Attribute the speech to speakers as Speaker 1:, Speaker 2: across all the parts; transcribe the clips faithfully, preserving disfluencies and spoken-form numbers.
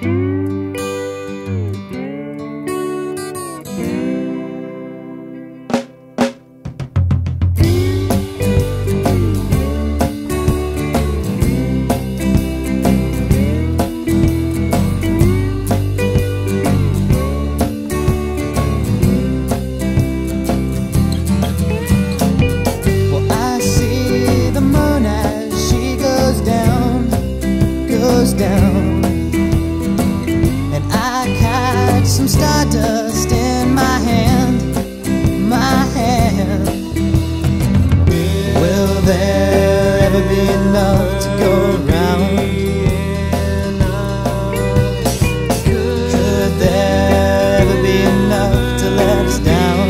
Speaker 1: Down, and I catch some stardust in my hand, my hand. Will there ever be enough to go around? Could there ever be enough to let us down?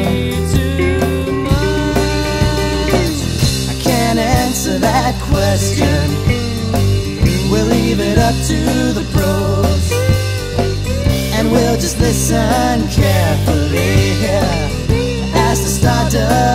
Speaker 1: I can't answer that question. We'll leave it up to the pros, and we'll just listen carefully, yeah, as the stardust